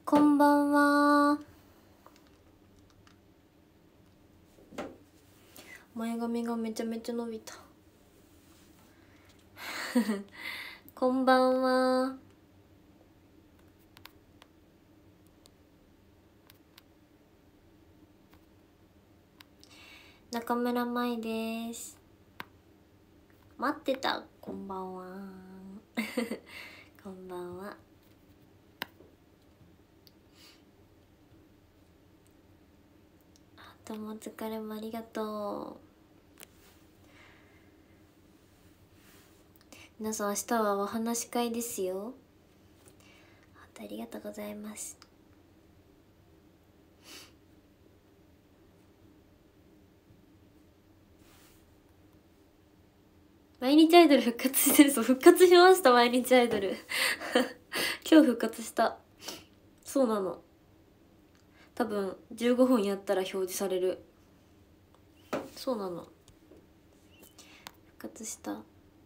こんばんは。前髪がめちゃめちゃ伸びた。こんばんは。中村舞です。待ってた。こんばんは。こんばんは。どうもお疲れもありがとう。皆さん明日はお話し会ですよ。ありがとうございます。毎日アイドル復活してる。そう、復活しました。毎日アイドル。今日復活した。そうなの。多分15分やったら表示される。そうなの。復活した。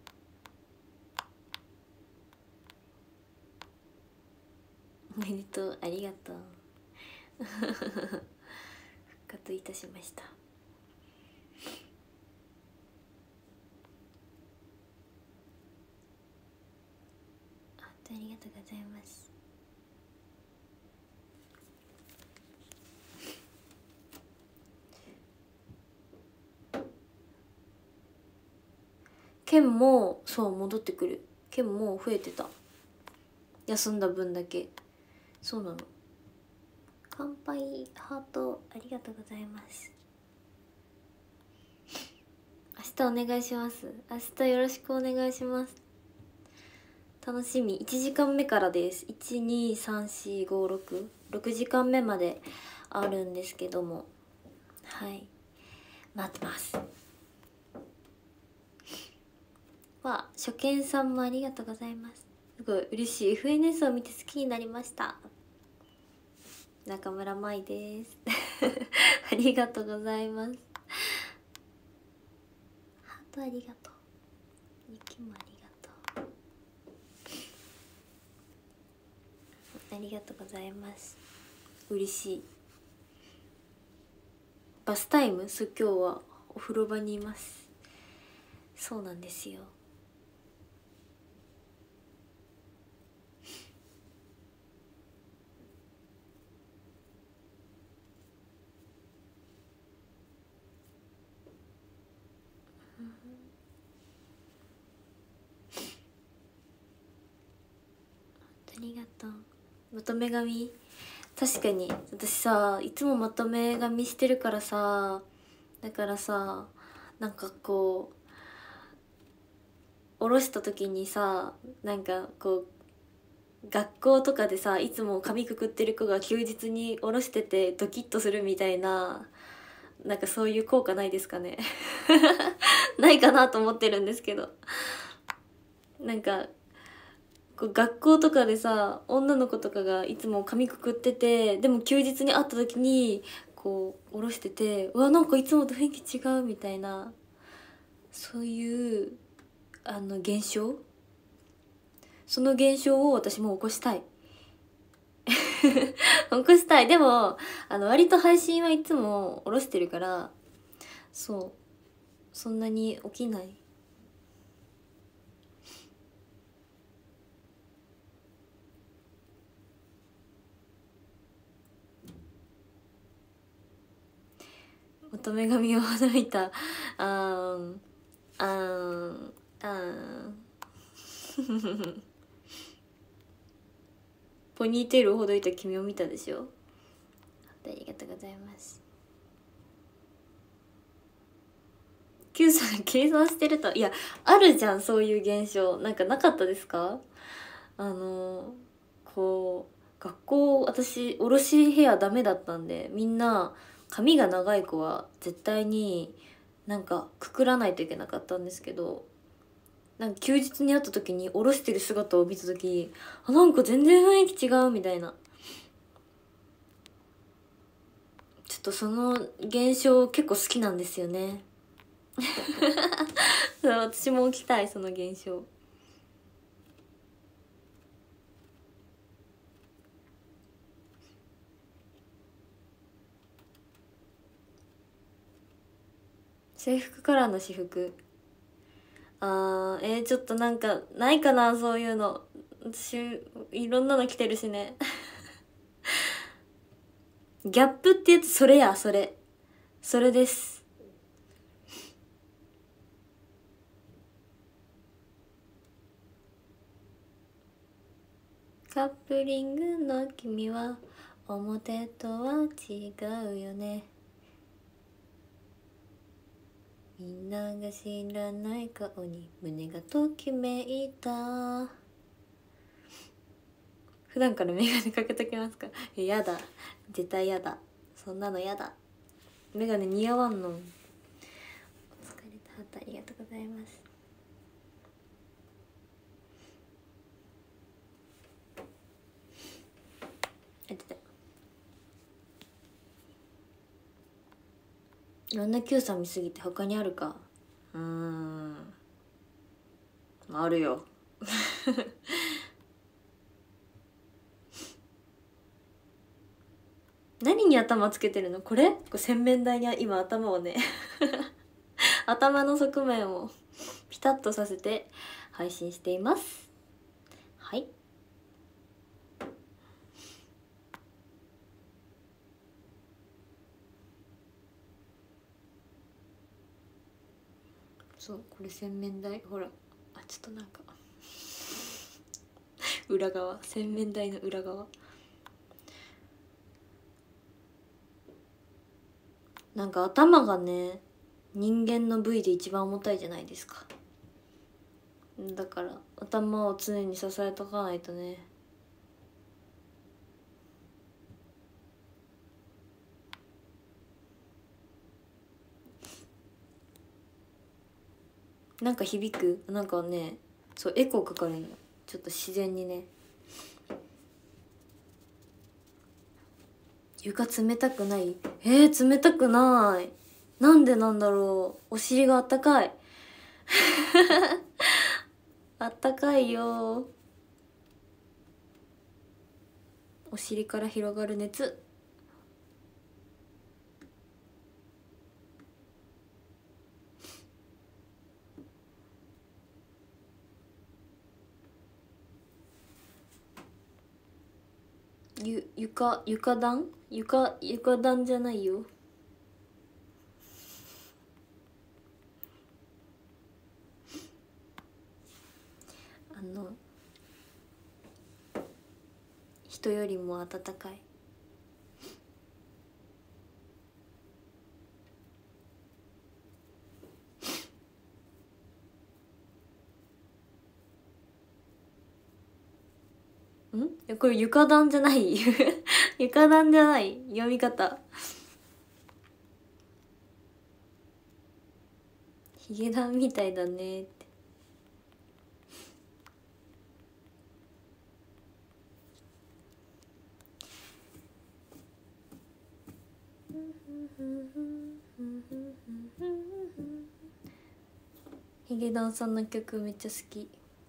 おめでとう。ありがとう。復活いたしました。ありがとうございます。ケンもそう戻ってくる。ケンも増えてた。休んだ分だけ。そうなの。乾杯ハートありがとうございます。明日お願いします。明日よろしくお願いします。楽しみ。1時間目からです。1234566 6時間目まであるんですけども、はい待ってます。わ、初見さんもありがとうございます。すごい嬉しい。 FNS を見て好きになりました。中村舞です。ありがとうございます。ハートありがとう。雪もありがとう。ありがとうございます。嬉しい。バスタイム？そう、今日はお風呂場にいます。そうなんですよ。ありがとう。まとめ髪、確かに私さ、いつもまとめ髪してるからさ、だからさ、なんかこう下ろした時にさ、なんかこう学校とかでさ、いつも髪くくってる子が休日に下ろしててドキッとするみたいな、なんかそういう効果ないですかね。ないかなと思ってるんですけど、なんかこう学校とかでさ、女の子とかがいつも髪くくってて、でも休日に会った時にこう下ろしてて、うわなんかいつもと雰囲気違うみたいな、そういう現象、その現象を私も起こしたい。起こしたい。でも割と配信はいつも下ろしてるから、そうそんなに起きない。乙女髪をほどいた。あーんあーんあーん。ポニーテールをほどいた君を見たでしょ。ありがとうございます。Q さん計算してると、いやあるじゃん、そういう現象。なんかなかったですか？こう学校、私おろしヘアダメだったんで、みんな髪が長い子は絶対になんかくくらないといけなかったんですけど、なんか休日に会った時に下ろしてる姿を見た時、あ、なんか全然雰囲気違うみたいな。ちょっとその現象結構好きなんですよね。私も起きたい、その現象。 制服からの私服。ちょっとなんかないかな、そういうの。私いろんなの着てるしね。ギャップってやつ、それや、それ。それです。カップリングの君は表とは違うよね。みんなが知らない顔に胸がときめいた。普段からメガネかけときますか？やだ、絶対やだ、そんなのやだ。メガネ似合わんの。お疲れたハートありがとうございます。いろんな Q さん見すぎて他にあるか。あるよ。何に頭つけてるの？これ洗面台に今頭をね頭の側面をピタッとさせて配信しています。はい。そう、これ洗面台、ほら、ちょっとなんか裏側、洗面台の裏側、なんか頭がね、人間の部位で一番重たいじゃないですか。だから頭を常に支えとかないとね。なんか響く、なんかね、そうエコーかかるんよ、ちょっと自然にね。床冷たくない？冷たくない。なんでなんだろう。お尻があったかいあったかいよ。お尻から広がる熱。床暖じゃないよ。人よりも暖かい。これ床暖じゃない床暖じゃない、読み方。ヒゲダンみたいだねって。ヒゲダンさんの曲めっちゃ好き。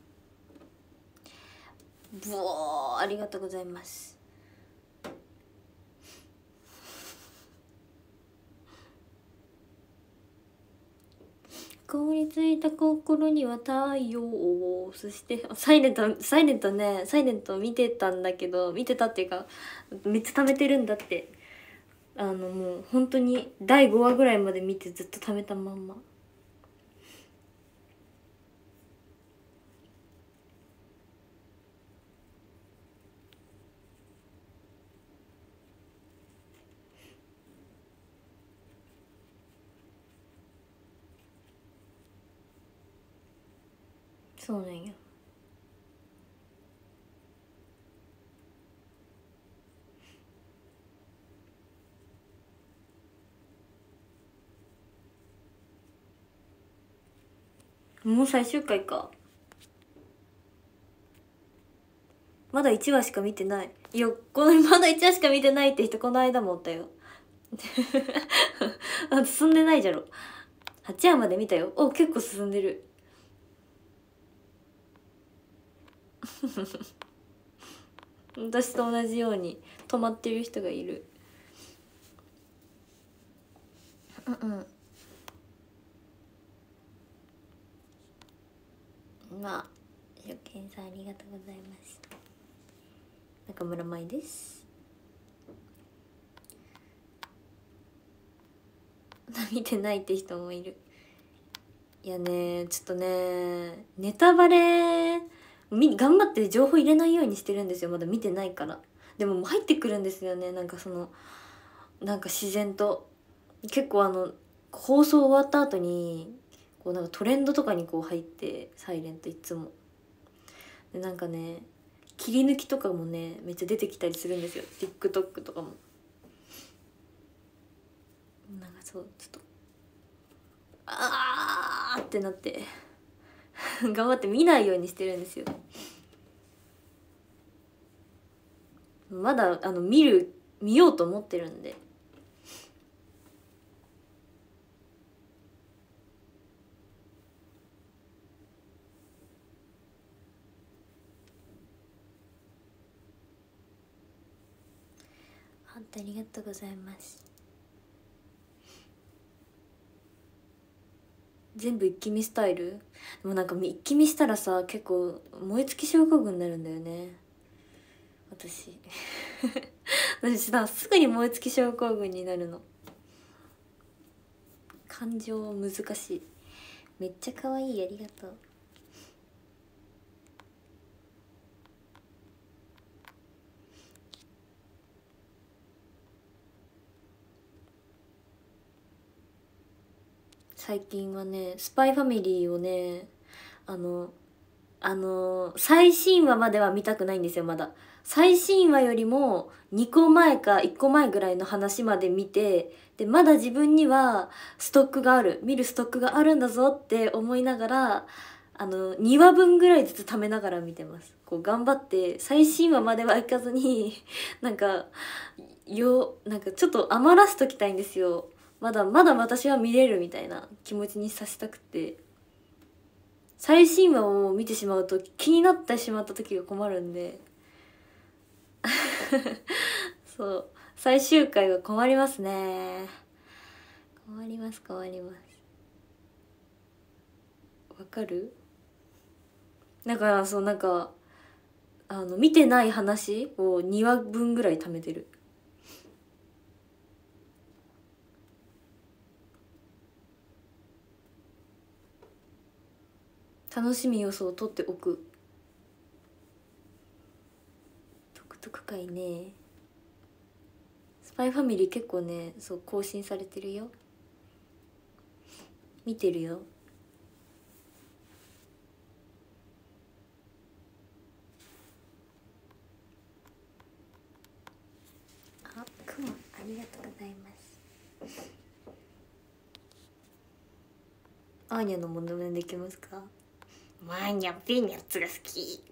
ブオー、ありがとうございます。凍りついた心には太陽を。そしてサイレント見てたんだけど、見てたっていうかめっちゃ貯めてるんだって。もう本当に第5話ぐらいまで見てずっと貯めたまんま。そうなんや。もう最終回か。まだ1話しか見てない。いや、まだ1話しか見てないって人この間もおったよ進んでないじゃろ。8話まで見たよ。結構進んでる私と同じように止まってる人がいる。 まあ初見さんありがとうございます。中村舞です。見てないって人もいる。いやね、ちょっとね、ネタバレ頑張って情報入れないようにしてるんですよ。まだ見てないから。でももう入ってくるんですよね。なんかなんか自然と結構放送終わった後にこうなんかトレンドとかにこう入って、サイレントいつもで、なんかね切り抜きとかもねめっちゃ出てきたりするんですよ。 TikTok とかも。なんかそうちょっとあーってなって頑張って見ないようにしてるんですよ。まだ見ようと思ってるんで。本当ありがとうございます。全部一気見スタイル。でもなんか一気見したらさ結構燃え尽き症候群になるんだよね私私さすぐに燃え尽き症候群になるの。感情難しい。めっちゃ可愛い、ありがとう。最近はねスパイファミリーをね最新話までは見たくないんですよ。まだ最新話よりも2個前か1個前ぐらいの話まで見て、でまだ自分にはストックがある、見るストックがあるんだぞって思いながら2話分ぐらいずつ貯めながら見てます。こう頑張って最新話まではいかずになんかなんかちょっと余らしときたいんですよ。まだまだ私は見れるみたいな気持ちにさせたくて。最新話を見てしまうと気になってしまった時が困るんでそう最終回は困りますね。困ります困ります。わかる？だからそうなんか見てない話を2話分ぐらい貯めてる。楽しみ要素を取っておく。トクトクかいね。スパイファミリー結構ねそう更新されてるよ。見てるよ。あ、くまありがとうございます。アーニャのモノマネできますか？アーニャピーナッツが好き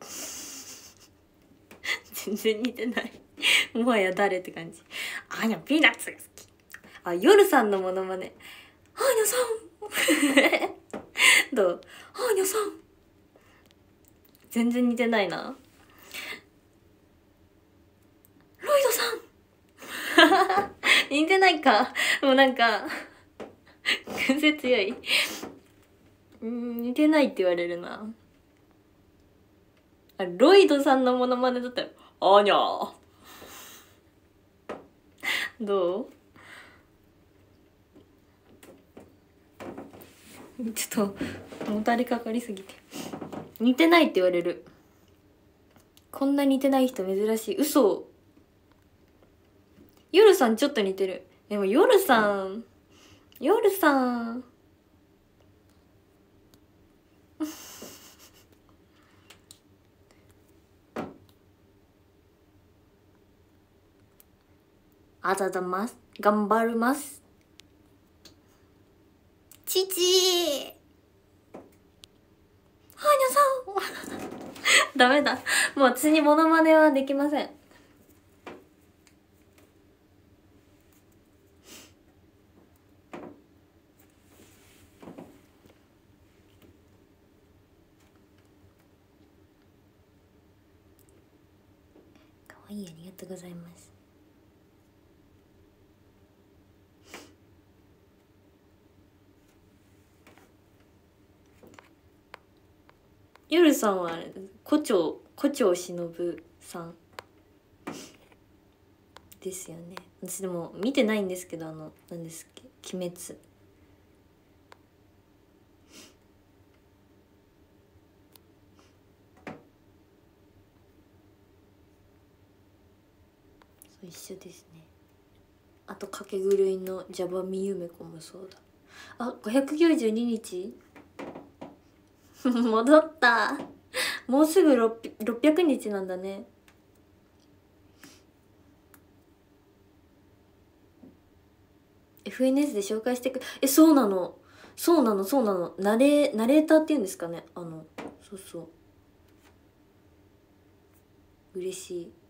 全然似てないもはや誰って感じ。アーニャピーナッツが好き。あ、夜さんのモノマネ。アーニャさんどう？アーニャさん全然似てないな。ロイドさん似てないか。もうなんか癖強い。似てないって言われるな。あ、ロイドさんのモノマネだったらアーニャどう？ちょっともたれかかりすぎて似てないって言われる。こんな似てない人珍しい。嘘。夜さんちょっと似てる。でも夜さんあざだます。頑張ります。父はーにゃさんダメだ。もう私にモノマネはできません。かわいい、ありがとうございます。 夜さんは胡蝶忍さんですよね。私でも見てないんですけど、何ですっけ、鬼滅。そう一緒ですね。あとかけ狂いのジャバミユメコもそうだ。あ、592日戻った。もうすぐ600日なんだね。FNS で紹介してく、そうなの、そうなの、そうなの、ナレーターっていうんですかね、そうそう、嬉しい。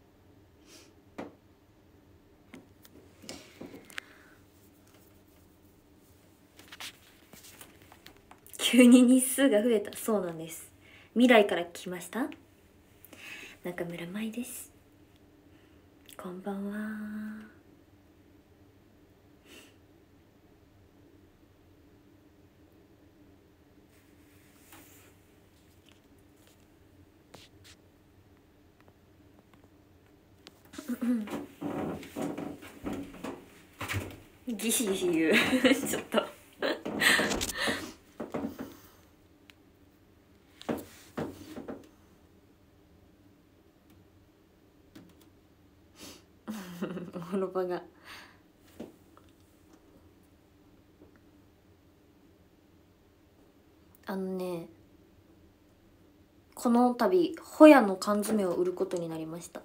急に日数が増えた。そうなんです。未来から来ました、中村舞です。こんばんは。ギシギシ言うちょっとお風呂場がこの度ホヤの缶詰を売ることになりました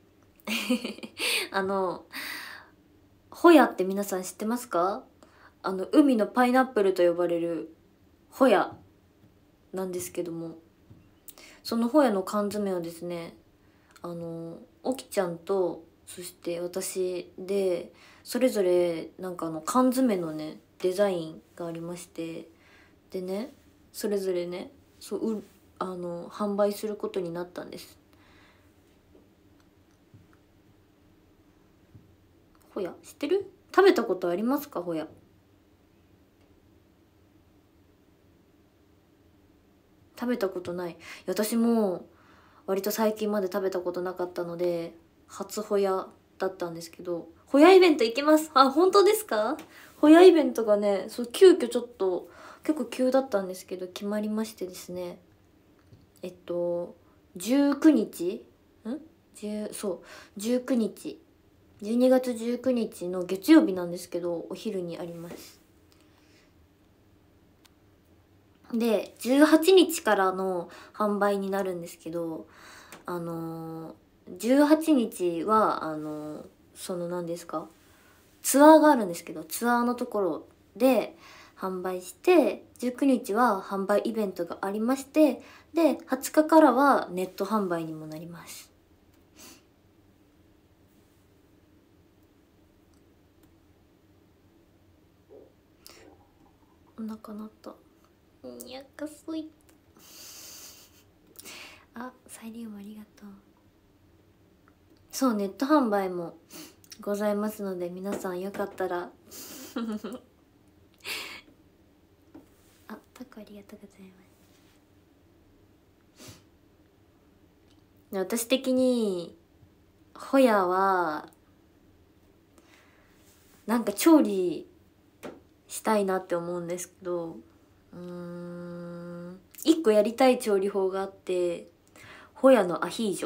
ホヤって皆さん知ってますか？海のパイナップルと呼ばれるホヤなんですけども、そのホヤの缶詰をですね、おきちゃんとそして私でそれぞれなんか缶詰のねデザインがありまして、でね、それぞれね、販売することになったんです。ホヤ知ってる？食べたことありますか？ホヤ食べたことない。私も割と最近まで食べたことなかったので初ホヤだったんですけど、ホヤイベント行きます。あ、本当ですか？ホヤイベントがね、そう急遽ちょっと結構急だったんですけど決まりましてですね、19日ん10そう19日12月19日の月曜日なんですけど、お昼にあります。で18日からの販売になるんですけど、18日はその何ですか、ツアーがあるんですけど、ツアーのところで販売して、19日は販売イベントがありまして、で20日からはネット販売にもなります。お腹鳴った。にゃかそい。あ、サイリウムありがとう。そう、ネット販売もございますので、皆さんよかったらあ、タコありがとうございます。私的にホヤはなんか調理したいなって思うんですけど、一個やりたい調理法があって、ホヤのアヒージョ。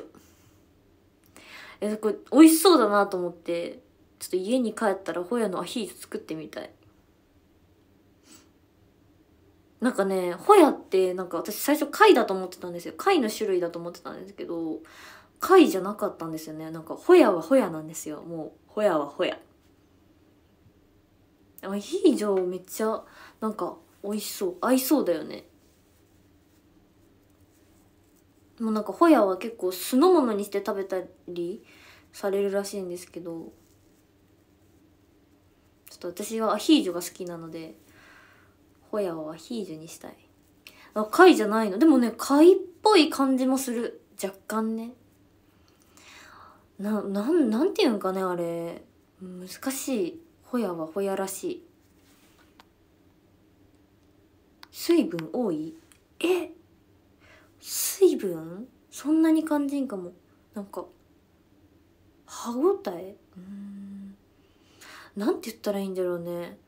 これ美味しそうだなと思って、ちょっと家に帰ったらホヤのアヒージョ作ってみたい。なんかね、ホヤってなんか私最初貝だと思ってたんですよ。貝の種類だと思ってたんですけど、貝じゃなかったんですよね。なんかホヤはホヤなんですよ。もうホヤはホヤ。アヒージョめっちゃなんか美味しそう、合いそうだよね。もうなんかホヤは結構酢の物にして食べたりされるらしいんですけど、ちょっと私はアヒージョが好きなのでホヤはアヒージョにしたい。あ、貝じゃないの？でもね、貝っぽい感じもする、若干ね。なんていうんかね、あれ難しい。ホヤはホヤらしい。水分多い？え、 水分そんなに感じんかも。なんか歯ごたえ、なんて言ったらいいんだろうね。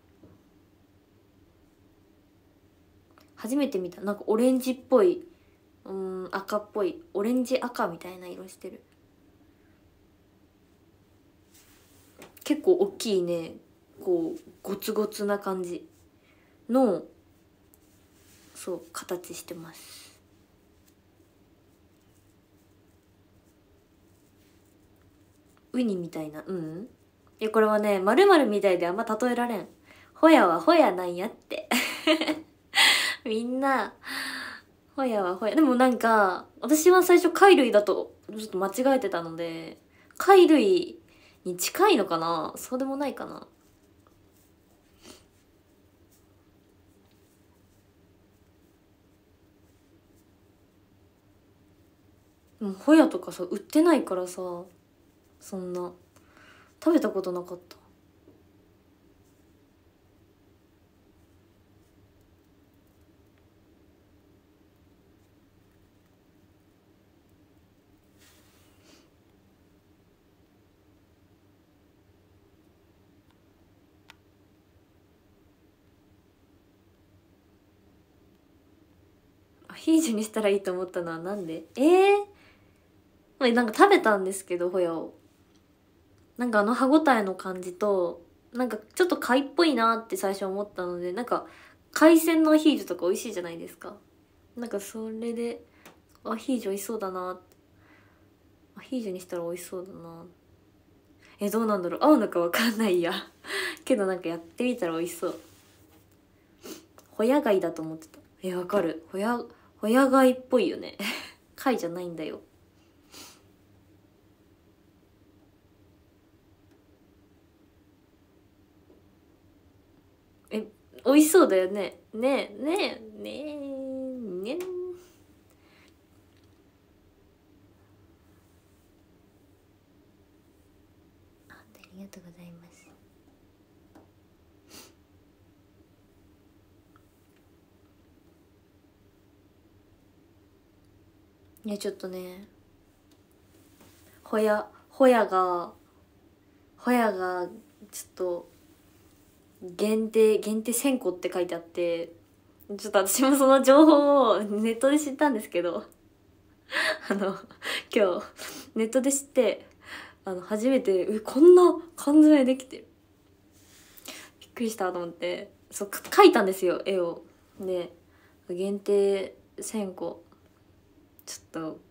初めて見た。なんかオレンジっぽい、赤っぽい、オレンジ赤みたいな色してる。結構大きいね、こうゴツゴツな感じの、そう形してます。ウニみたいな。いやこれはね、〇〇みたいであんま例えられん。ホヤはホヤなんやってみんなホヤはホヤ。でもなんか私は最初貝類だとちょっと間違えてたので、貝類に近いのかな、そうでもないかな。でもホヤとかさ売ってないからさ、そんな食べたことなかった。アヒージョにしたらいいと思ったのはなんで？なんか食べたんですけどホヤを、なんか歯ごたえの感じと、なんかちょっと貝っぽいなって最初思ったので、なんか海鮮のアヒージョとか美味しいじゃないですか。なんかそれでアヒージョ美味しそうだなって、アヒージョにしたら美味しそうだな。どうなんだろう、合うのかわかんないやけどなんかやってみたら美味しそう。ホヤ貝だと思ってた。わかる。ホヤ貝っぽいよね貝じゃないんだよ。美味しそうだよね。ねえねえねえねえ。ありがとうございます。いやちょっとね、ホヤがちょっと限定1000個って書いてあって、ちょっと私もその情報をネットで知ったんですけど今日ネットで知って、初めてこんな缶詰できてる、びっくりしたと思って、そう描いたんですよ、絵を。で限定1000個、ちょっと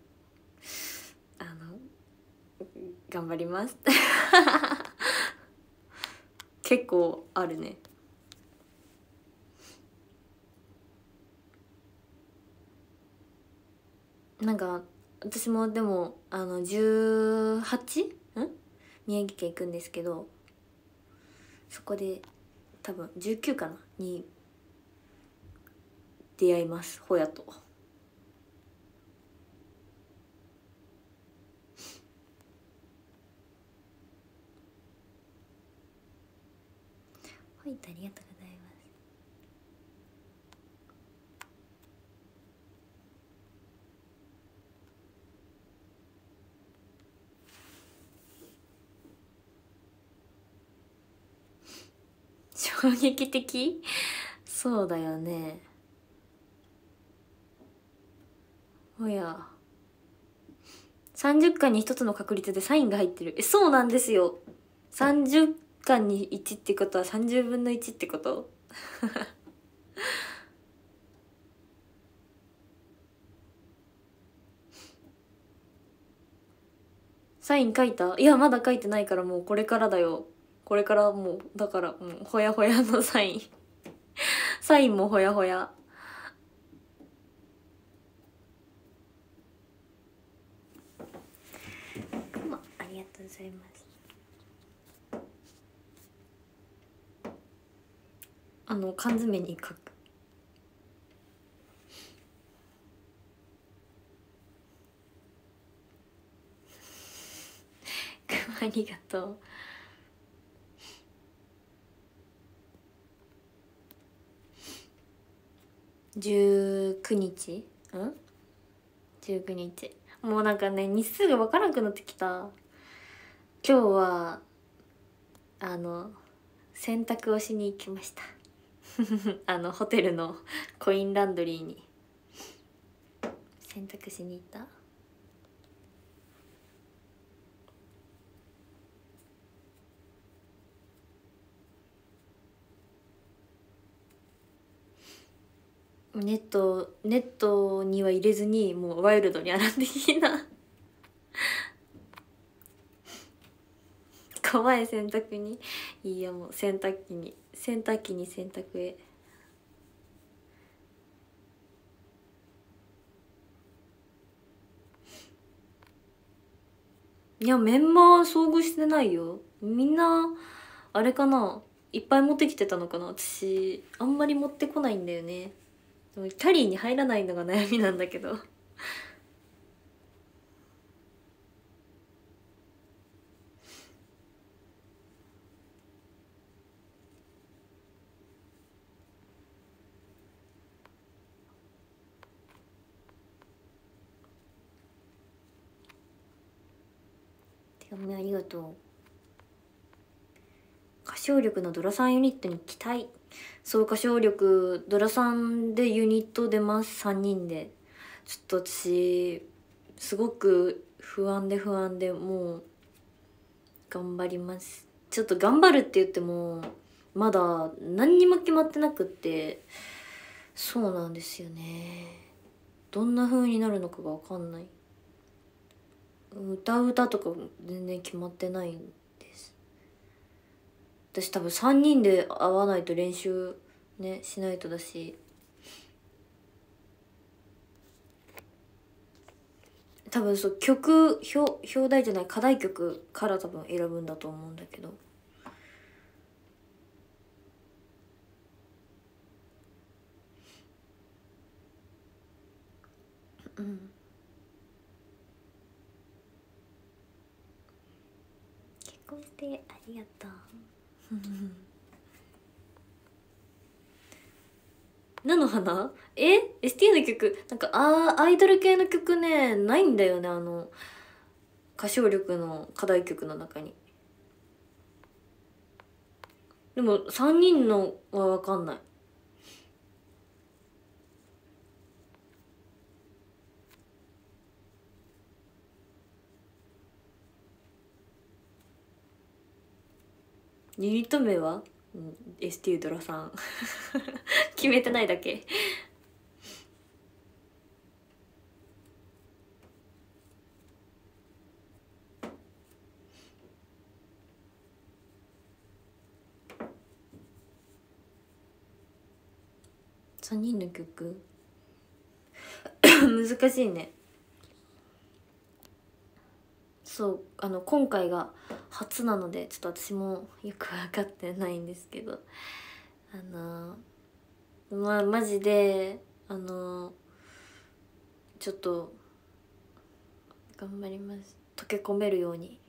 頑張ります結構あるね。なんか私もでも18？宮城県行くんですけど、そこで多分19かなに出会います、ホヤと。はい、ありがとうございます。衝撃的そうだよね。ホヤ30巻に1つの確率でサインが入ってる。そうなんですよ。30巻に1ってことは30分の1ってことサイン書いた？いやまだ書いてないから、もうこれからだよ。これからもうだからもうほやほやのサインサインもほやほや。ありがとうございます。缶詰に書く。ありがとう。19日 19日。もうなんかね、日数が分からなくなってきた。今日は洗濯をしに行きました。ホテルのコインランドリーに洗濯しに行った。ネットには入れずにもうワイルドに洗ってきな。怖い洗濯に。いやもう洗濯機に洗濯へ。いやメンマは遭遇してないよ。みんなあれかな、いっぱい持ってきてたのかな。私あんまり持ってこないんだよね。でもキャリーに入らないのが悩みなんだけど。手紙ありがとう。歌唱力のドラ3ユニットに期待。そう、歌唱力ドラ3でユニット出ます。3人で。ちょっと私すごく不安でもう頑張ります。ちょっと頑張るって言ってもまだ何にも決まってなくって、そうなんですよね。どんな風になるのかが分かんない。歌とか全然決まってないんです。私多分3人で会わないと練習ねしないとだし、多分そう表題じゃない課題曲から多分選ぶんだと思うんだけど。うん、結婚してありがとう。菜の花ST の曲なんかアイドル系の曲ねないんだよね、歌唱力の課題曲の中に。でも3人のは分かんない。ユニット名は、ST ドラさん。決めてないだけ。3人の曲難しいね。そう今回が初なのでちょっと私もよく分かってないんですけど、マジでちょっと頑張ります。溶け込めるように。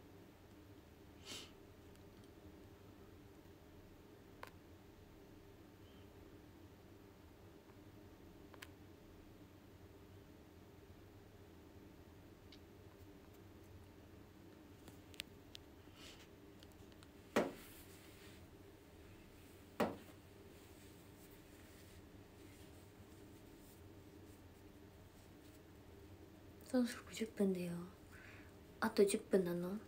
そう10分だよ。あと10分なの。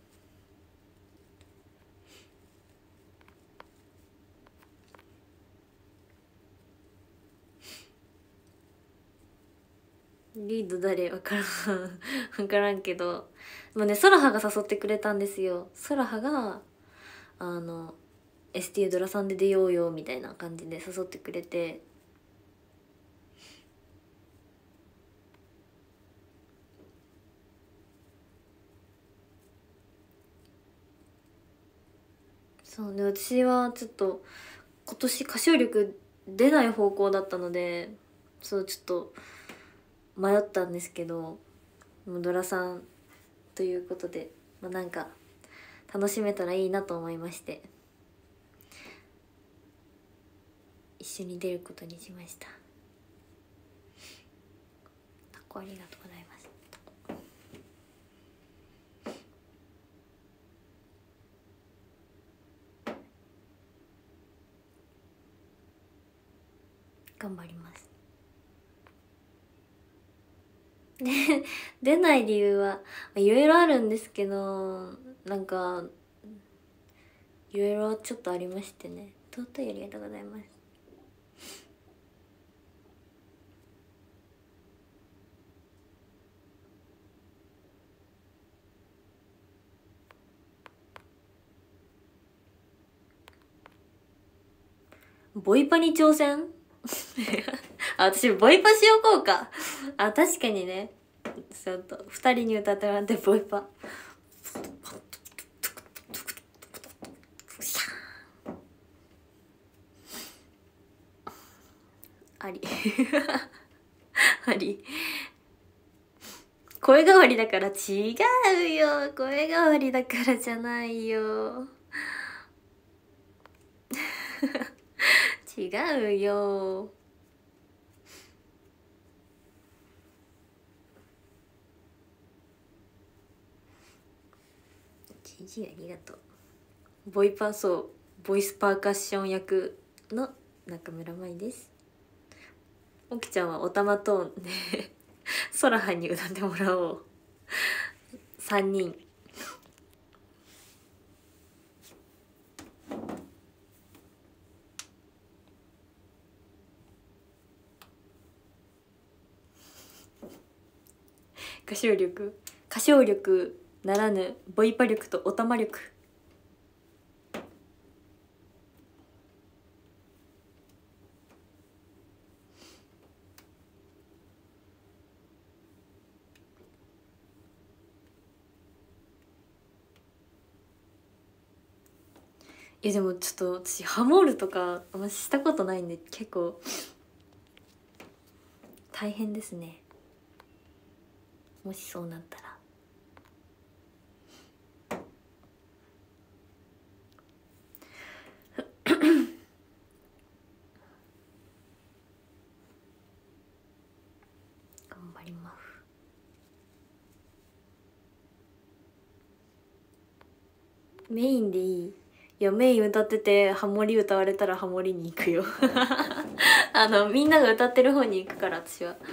リード誰分からん。分からんけど、もうね、ソラハが誘ってくれたんですよ。ソラハがST ドラさんで出ようよみたいな感じで誘ってくれて、そうね、私はちょっと今年歌唱力出ない方向だったので、そうちょっと迷ったんですけど、もうドラさんということで、なんか楽しめたらいいなと思いまして、一緒に出ることにしました。タコありがとうございます。 頑張ります。で出ない理由はいろいろあるんですけど、なんかいろいろちょっとありましてね。尊いありがとうございます。ボイパに挑戦あ、私ボイパしよこうか。あ、確かにね。ちょっと2人に歌ってもらってボイパ。ありあり。声変わりだから違うよ。声変わりだからじゃないよ。違うよ。じじありがとう。ボイパ、そうボイスパーカッション役の中村舞です。おきちゃんはおたまトーンで空はに歌ってもらおう。3人。歌唱力ならぬボイパ力とおたま力。いやでもちょっと私ハモるとかあんましたことないんで結構大変ですね。もしそうなったら頑張ります。メインでいい？いやメイン歌っててハモリ歌われたらハモリに行くよみんなが歌ってる方に行くから私は。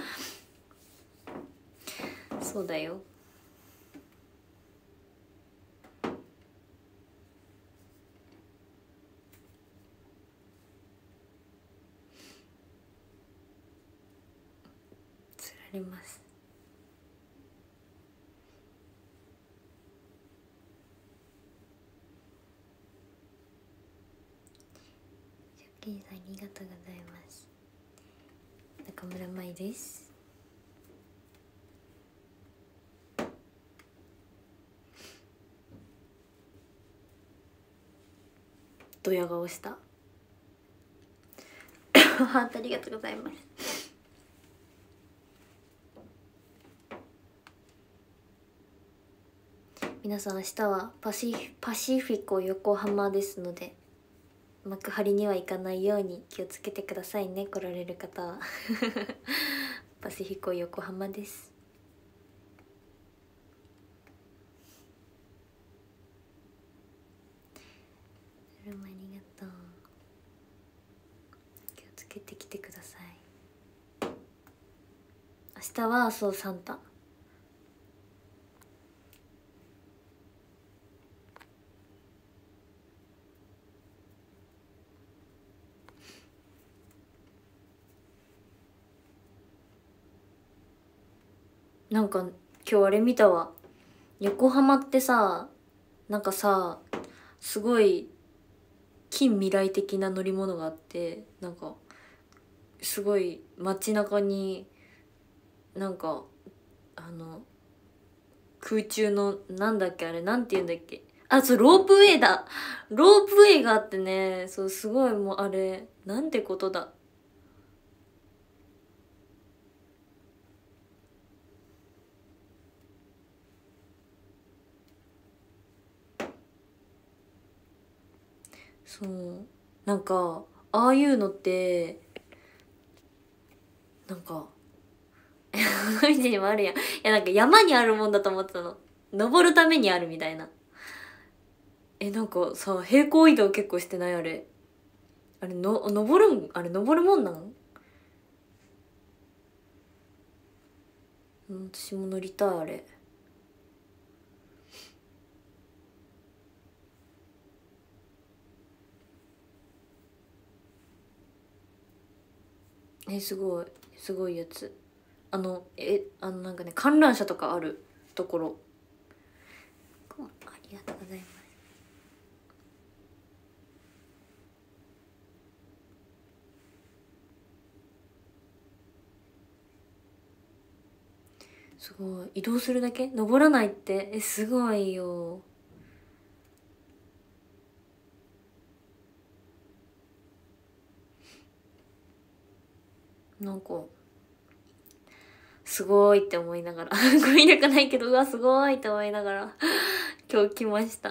そうだよ。つられます。シャッキーさんありがとうございます。中村舞です。ドヤ顔したハートありがとうございます。皆さん明日はパシフィコ横浜ですので幕張には行かないように気をつけてくださいね、来られる方はパシフィコ横浜です。ありがとう。気をつけてきてください。明日はそうサンタ。なんか今日あれ見たわ。横浜ってさ、なんかさすごい近未来的な乗り物があって、なんかすごい街中になんか空中のなんだっけあれなんて言うんだっけ、あ、そうロープウェイだ。ロープウェイがあってね、そうすごいもうあれなんてことだ。そうなんかああいうのってなんか道にもあるやん。いやなんか山にあるもんだと思ってたの。登るためにあるみたいな。なんかさ平行移動結構してないあれ。あれの登るもんなん？ 私も乗りたいあれ。すごいすごいやつ。なんかね、観覧車とかあるところ。ありがとうございます。すごい移動するだけ、登らないって、すごいよ。なんかすごいって思いながら語彙力ないけど、うわすごいって思いながら今日来ました。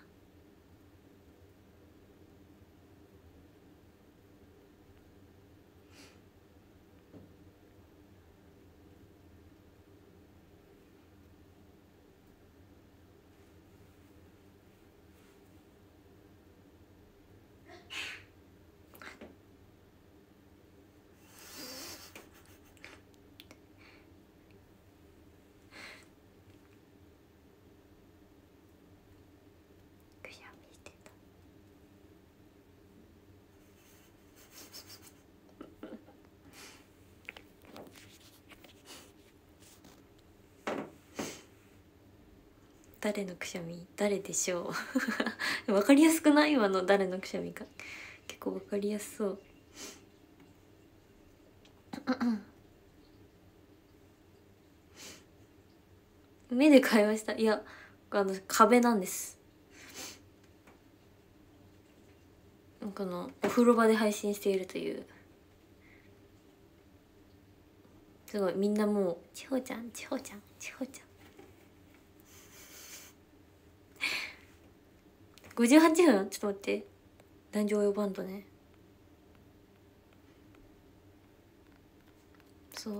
誰のくしゃみ、誰でしょうわかりやすくない？今の誰のくしゃみか結構わかりやすそう。目で会話した。いや、壁なんです。このお風呂場で配信しているという。すごいみんなもう千穂ちゃん千穂ちゃん千穂ちゃん58分。ちょっと待って、男女用バンドね。そう、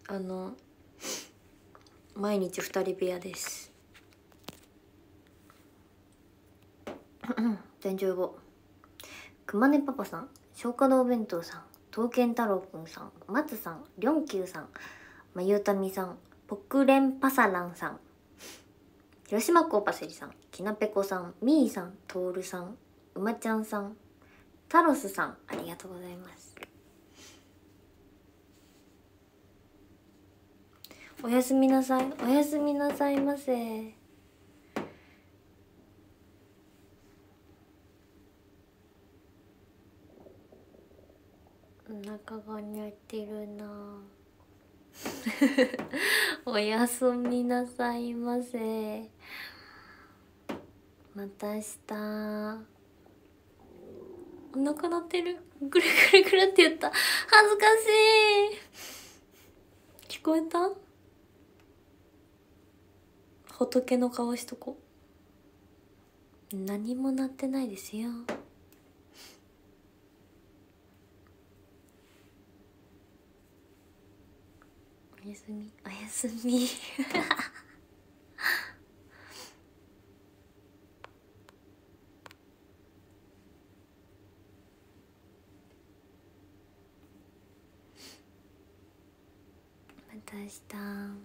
毎日2人部屋です男女用語。くまねパパさん、消化道弁当さん、刀剣太郎くんさん、松さん、りょんきゅうさん、まゆうたみさん、ポクレンパサランさん、広島コーパセリさん、きなぺこさん、みーさん、とおるさん、うまちゃんさん、タロスさん、ありがとうございます。おやすみなさい、おやすみなさいませ。お腹が鳴ってるなおやすみなさいませ。また明日。お腹鳴ってる。ぐるぐるぐるって言った。恥ずかしい。聞こえた？仏の顔しとこ。何も鳴ってないですよ。おやすみ、おやすみまた明日。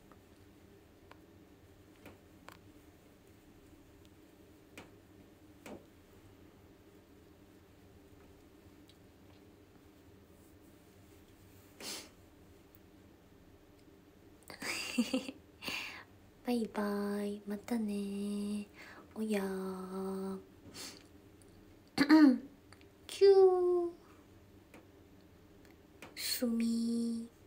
バイバイ、またね。おやーキューすみー。